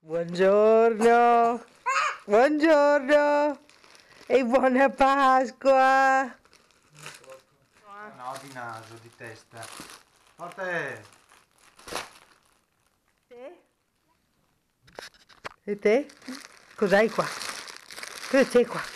Buongiorno, buongiorno e buona Pasqua. No, di naso, di testa. Forte! E te? Cos'hai qua? Cosa c'è qua?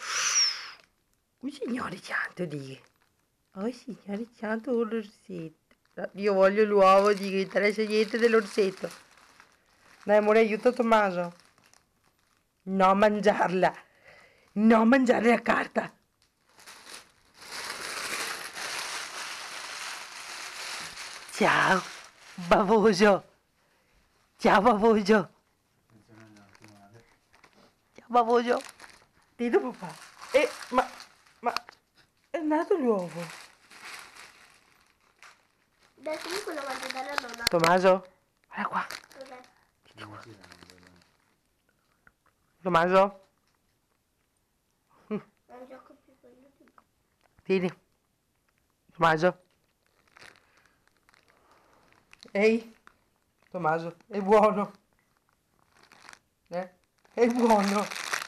Un signore santo di. Oh signore santo, un orsetto. Io voglio l'uovo di che interessa niente dell'orsetto. Dai amore, aiuta Tommaso. No mangiarla. No mangiare la carta. Ciao, bavoso. Ciao, bavoso. Ciao, bavoso. Vedo papà. Ma è andato l'uovo. Adesso io quello mangio dalla nonna. Tommaso, guarda qua. Cos'è? Tommaso, È un gioco più bello di me. vieni. Tommaso. Ehi, Tommaso, è buono. È buono.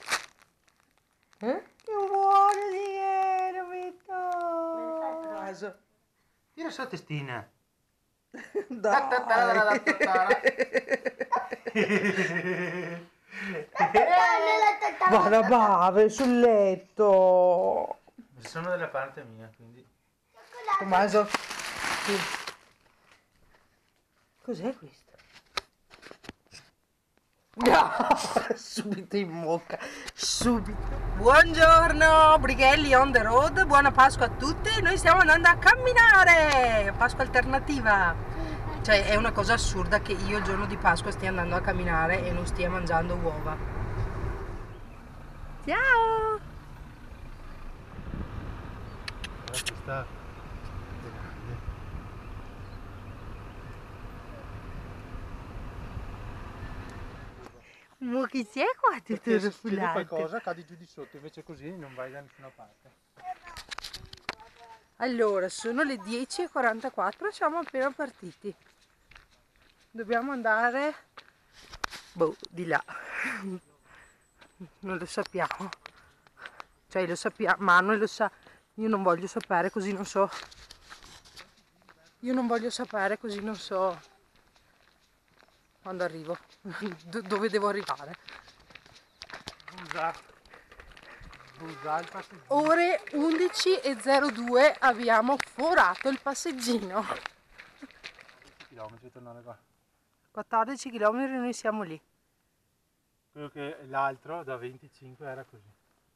Che buono di che, lo metto. Tommaso. Tira sulla testina. Dai. Guarda, bave sul letto. Sono dalla parte mia, quindi. Tommaso. Sì. Cos'è questo? No, subito in bocca, subito. Buongiorno, Brighelli on the road, buona Pasqua a tutti. Noi stiamo andando a camminare, Pasqua alternativa. Cioè è una cosa assurda che io il giorno di Pasqua stia andando a camminare e non stia mangiando uova. Ciao! Questa Ma che c'è qua tutto se succede rafulato? qualcosa cadi giù di sotto, invece così non vai da nessuna parte. Allora, sono le 10:44, siamo appena partiti. Dobbiamo andare, boh, di là. Non lo sappiamo. Cioè lo sappiamo, Manuel lo sa. Io non voglio sapere così non so. Io non voglio sapere così non so quando arrivo. Dove devo arrivare. Busa il passeggino. Ore 11:02 abbiamo forato il passeggino. 10 km tornare qua. 14 km e noi siamo lì. Quello che l'altro da 25 era così.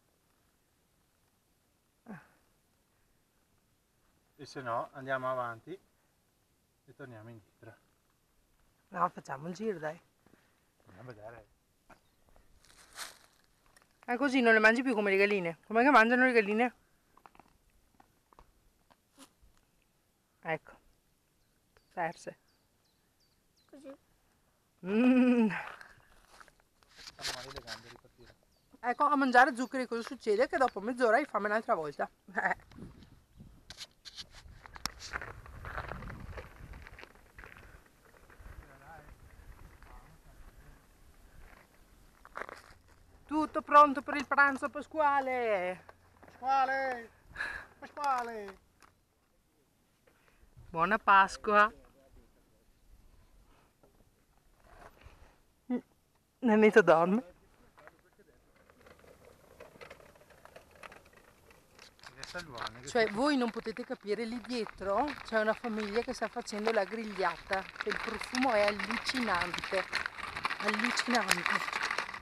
E se no andiamo avanti e torniamo indietro. No, facciamo il giro, dai. Andiamo a vedere. Così non le mangi più come le galline. Com'è che mangiano le galline? Ecco. Perse. Così. Stanno male le gambe, ripartire. Ecco, a mangiare zuccheri cosa succede? Che dopo mezz'ora hai fame un'altra volta. Tutto pronto per il pranzo pasquale. Pasquale! Pasquale! Buona Pasqua. Nenetto dorme. Cioè voi non potete capire, lì dietro c'è una famiglia che sta facendo la grigliata. Cioè, il profumo è allucinante. Allucinante.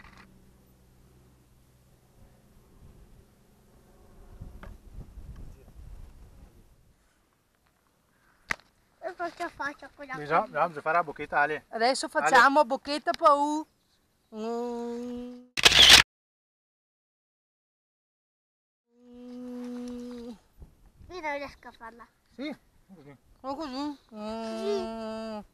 E cosa faccio con la Bisogna fare la bocchetta, Ale. Adesso facciamo bocchetta pau. Io non riesco a farla. Sì, così. Oh, così?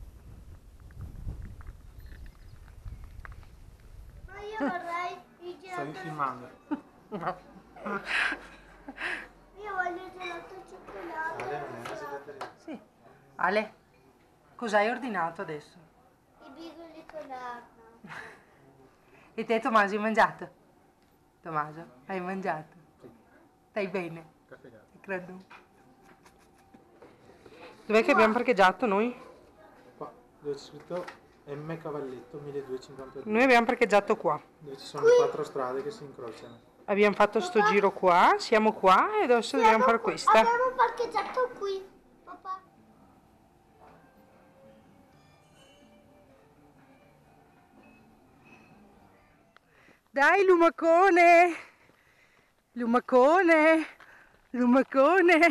Ma io vorrei il Stavi filmando. Io voglio il gelato al cioccolato. Sì. Ale, cosa hai ordinato adesso? I bigoli con arna. E te Tommaso hai mangiato? Tommaso, hai mangiato? Sì. Stai bene? Caffè gatto. Ti credo. Dov'è che abbiamo parcheggiato noi? Qua, dove c'è scritto M Cavalletto 1252. Noi abbiamo parcheggiato qua. Dove ci sono 4 strade che si incrociano. Abbiamo fatto sto giro qua, siamo qua e adesso dobbiamo fare questa. Abbiamo parcheggiato qui, papà. Dai lumacone! Lumacone! Lumacone!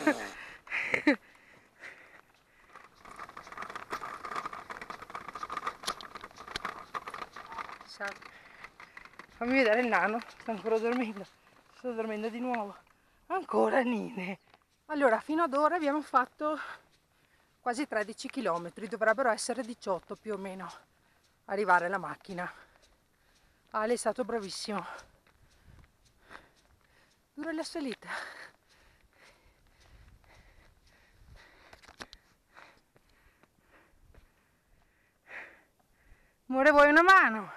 Fammi vedere il nano, sta ancora dormendo. Sto dormendo di nuovo. Ancora Nine. Allora, fino ad ora abbiamo fatto quasi 13 km, dovrebbero essere 18 più o meno arrivare alla macchina. Ale è stato bravissimo. Dura la salita. Amore, vuoi una mano?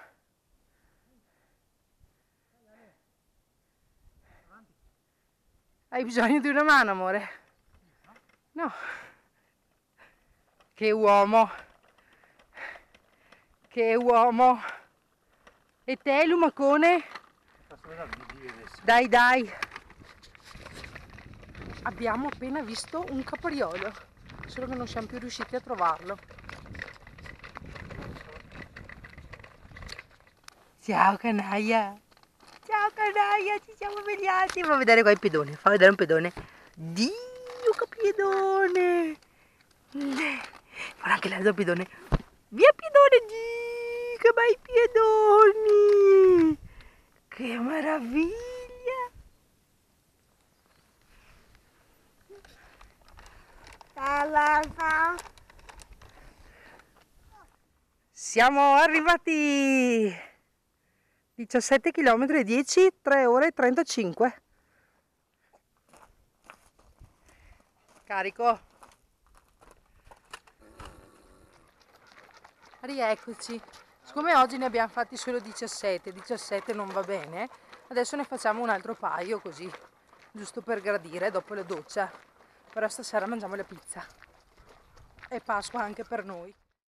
Hai bisogno di una mano, amore? No. Che uomo. Che uomo. E te, lumacone? Dai, dai. Abbiamo appena visto un capriolo, solo che non siamo più riusciti a trovarlo. Ciao canaglia. Ciao canaglia, ci siamo svegliati. Fa vedere qua il pedone, fa vedere un pedone. Dio, che pedone. Guarda anche l'altro pedone. Via pedone, Dio, che bei piedoni. Che meraviglia. Siamo arrivati 17 km e 10, 3 ore e 35. Carico. Rieccoci. Siccome oggi ne abbiamo fatti solo 17 non va bene, adesso ne facciamo un altro paio così, giusto per gradire dopo la doccia. Però stasera mangiamo la pizza. È Pasqua anche per noi.